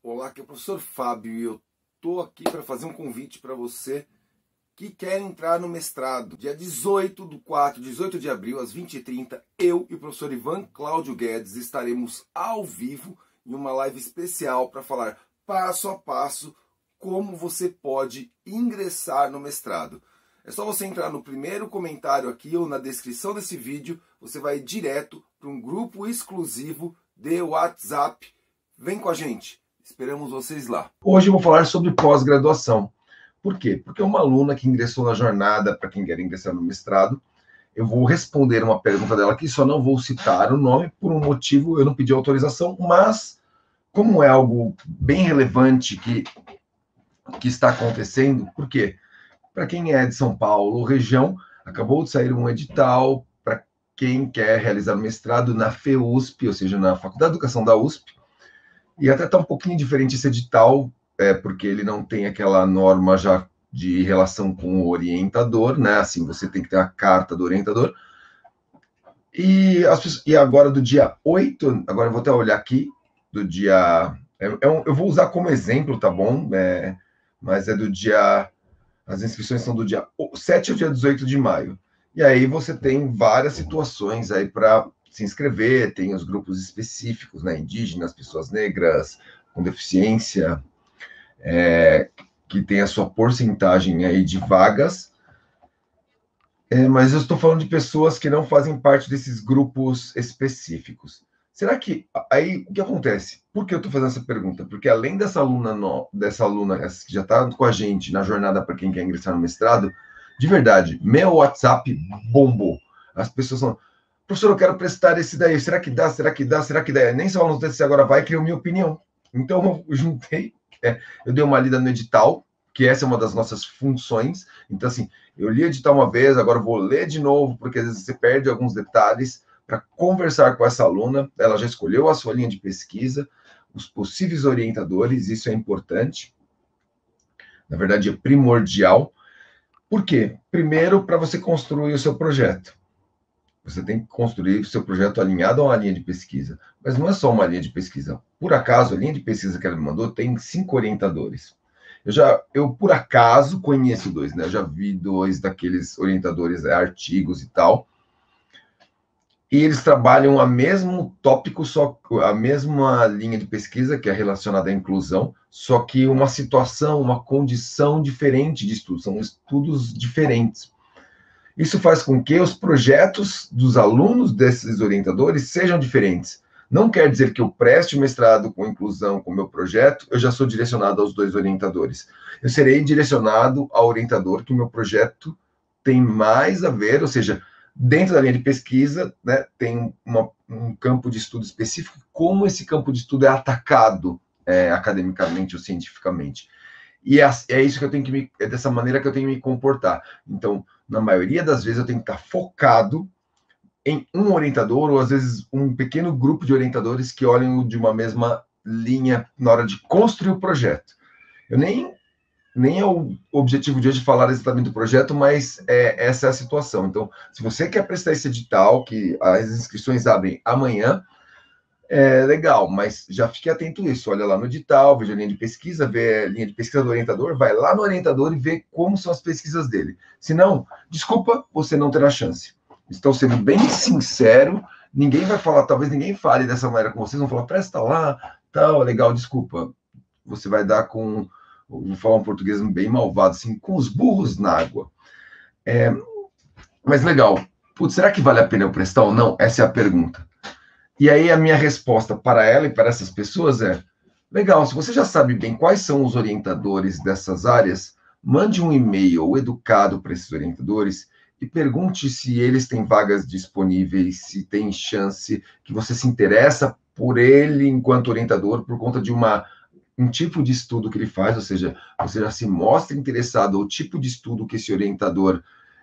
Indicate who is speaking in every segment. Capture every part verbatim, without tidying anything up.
Speaker 1: Olá, aqui é o professor Fábio e eu tô aqui para fazer um convite para você que quer entrar no mestrado. Dia dezoito do quatro, dezoito de abril, às vinte e trinta, eu e o professor Ivan Cláudio Guedes estaremos ao vivo em uma live especial para falar passo a passo como você pode ingressar no mestrado. É só você entrar no primeiro comentário aqui ou na descrição desse vídeo, você vai direto para um grupo exclusivo de WhatsApp. Vem com a gente, esperamos vocês lá.
Speaker 2: Hoje eu vou falar sobre pós-graduação. Por quê? Porque uma aluna que ingressou na jornada, para quem quer ingressar no mestrado, eu vou responder uma pergunta dela aqui, só não vou citar o nome, por um motivo eu não pedi autorização, mas como é algo bem relevante que, que está acontecendo, por quê? Para quem é de São Paulo, região, acabou de sair um edital para quem quer realizar mestrado na FEUSP, ou seja, na Faculdade de Educação da U S P, e até está um pouquinho diferente esse edital, é, porque ele não tem aquela norma já de relação com o orientador, né? Assim, você tem que ter a carta do orientador. E, as, e agora do dia oito, agora eu vou até olhar aqui, do dia... É, é um, eu vou usar como exemplo, tá bom? É, mas é do dia... As inscrições são do dia sete ao dia dezoito de maio. E aí você tem várias situações aí para se inscrever, tem os grupos específicos, né? Indígenas, pessoas negras, com deficiência, é, que tem a sua porcentagem aí de vagas. É, mas eu estou falando de pessoas que não fazem parte desses grupos específicos. Será que... Aí, o que acontece? Por que eu estou fazendo essa pergunta? Porque além dessa aluna, no, dessa aluna que já está com a gente na jornada para quem quer ingressar no mestrado, de verdade, meu WhatsApp bombou. As pessoas falam, professor, eu quero prestar esse daí, será que dá, será que dá, será que dá? Nem só alunos desse agora vai, criou minha opinião. Então, eu juntei, é, eu dei uma lida no edital, que essa é uma das nossas funções. Então, assim, eu li o edital uma vez, agora eu vou ler de novo, porque às vezes você perde alguns detalhes, para conversar com essa aluna. Ela já escolheu a sua linha de pesquisa, os possíveis orientadores, isso é importante. Na verdade, é primordial. Por quê? Primeiro, para você construir o seu projeto. Você tem que construir o seu projeto alinhado a uma linha de pesquisa. Mas não é só uma linha de pesquisa. Por acaso, a linha de pesquisa que ela me mandou tem cinco orientadores. Eu, já, eu por acaso, conheço dois, né? Eu já vi dois daqueles orientadores, artigos e tal. E eles trabalham o mesmo tópico, só a mesma linha de pesquisa, que é relacionada à inclusão, só que uma situação, uma condição diferente de estudo, são estudos diferentes. Isso faz com que os projetos dos alunos desses orientadores sejam diferentes. Não quer dizer que eu preste o mestrado com inclusão com o meu projeto, eu já sou direcionado aos dois orientadores. Eu serei direcionado ao orientador que o meu projeto tem mais a ver, ou seja, dentro da linha de pesquisa, né, tem uma, um campo de estudo específico, como esse campo de estudo é atacado é, academicamente ou cientificamente. E é, é isso que eu tenho que me, é dessa maneira que eu tenho que me comportar. Então, na maioria das vezes, eu tenho que estar focado em um orientador, ou às vezes um pequeno grupo de orientadores que olham de uma mesma linha na hora de construir o projeto. Eu nem... Nem é o objetivo de hoje falar exatamente do projeto, mas é, essa é a situação. Então, se você quer prestar esse edital, que as inscrições abrem amanhã, é legal, mas já fique atento a isso. Olha lá no edital, veja a linha de pesquisa, vê a linha de pesquisa do orientador, vai lá no orientador e vê como são as pesquisas dele. Se não, desculpa, você não terá chance. Estou sendo bem sincero, ninguém vai falar, talvez ninguém fale dessa maneira com vocês, vão falar, presta lá, tal, legal, desculpa. Você vai dar com... Vou falar um português bem malvado, assim, com os burros na água. É, mas legal. Putz, será que vale a pena eu prestar ou não? Essa é a pergunta. E aí a minha resposta para ela e para essas pessoas é, legal, se você já sabe bem quais são os orientadores dessas áreas, mande um e-mail educado para esses orientadores e pergunte se eles têm vagas disponíveis, se tem chance, que você se interessa por ele enquanto orientador, por conta de uma... um tipo de estudo que ele faz, ou seja, você já se mostra interessado ao tipo de estudo que esse orientador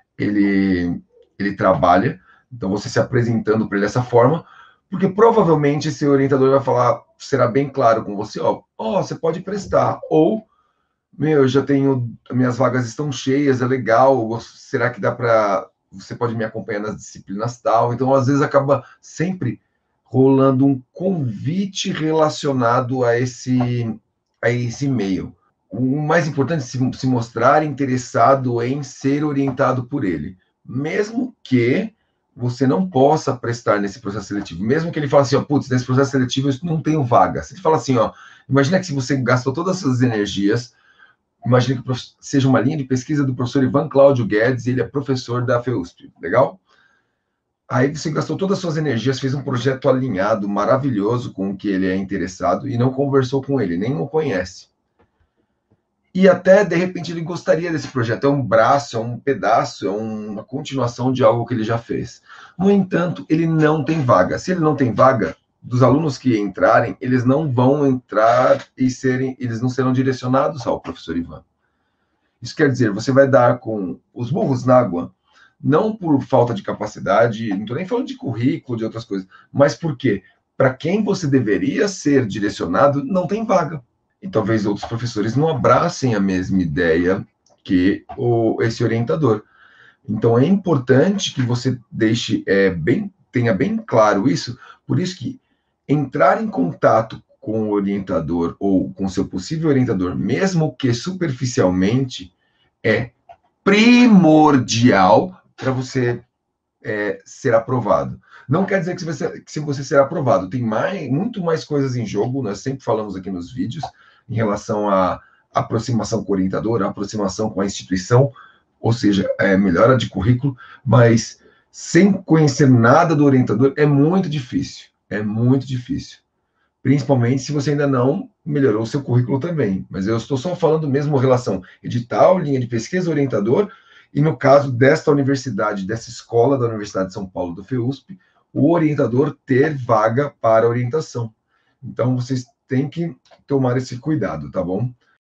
Speaker 2: ele, ele trabalha, então você se apresentando para ele dessa forma, porque provavelmente esse orientador vai falar, será bem claro com você, ó, ó, você pode prestar, ou, meu, eu já tenho, minhas vagas estão cheias, é legal, será que dá para, você pode me acompanhar nas disciplinas tal, então às vezes acaba sempre rolando um convite relacionado a esse a esse e-mail. O mais importante é se, se mostrar interessado em ser orientado por ele, mesmo que você não possa prestar nesse processo seletivo, mesmo que ele fale assim, ó, putz, nesse processo seletivo eu não tenho vaga. Se ele fala assim, ó, imagina que se você gastou todas as suas energias, imagina que seja uma linha de pesquisa do professor Ivan Cláudio Guedes, ele é professor da F E U S P, legal? Aí você gastou todas as suas energias, fez um projeto alinhado, maravilhoso, com o que ele é interessado, e não conversou com ele, nem o conhece. E até, de repente, ele gostaria desse projeto. É um braço, é um pedaço, é uma continuação de algo que ele já fez. No entanto, ele não tem vaga. Se ele não tem vaga, dos alunos que entrarem, eles não vão entrar e serem, eles não serão direcionados ao professor Ivan. Isso quer dizer, você vai dar com os burros na água, não por falta de capacidade, não estou nem falando de currículo, de outras coisas, mas porque, para quem você deveria ser direcionado, não tem vaga. E talvez outros professores não abracem a mesma ideia que o, esse orientador. Então, é importante que você deixe é, bem, tenha bem claro isso, por isso que entrar em contato com o orientador ou com seu possível orientador, mesmo que superficialmente, é primordial para você é, ser aprovado. Não quer dizer que você, que se você será aprovado, tem mais, muito mais coisas em jogo, nós sempre falamos aqui nos vídeos, em relação à aproximação com o orientador, a aproximação com a instituição, ou seja, é, melhora de currículo, mas sem conhecer nada do orientador é muito difícil, é muito difícil. Principalmente se você ainda não melhorou o seu currículo também. Mas eu estou só falando mesmo relação edital, linha de pesquisa, orientador, e no caso desta universidade, dessa escola da Universidade de São Paulo, do F E U S P, o orientador ter vaga para orientação. Então, vocês têm que tomar esse cuidado, tá bom?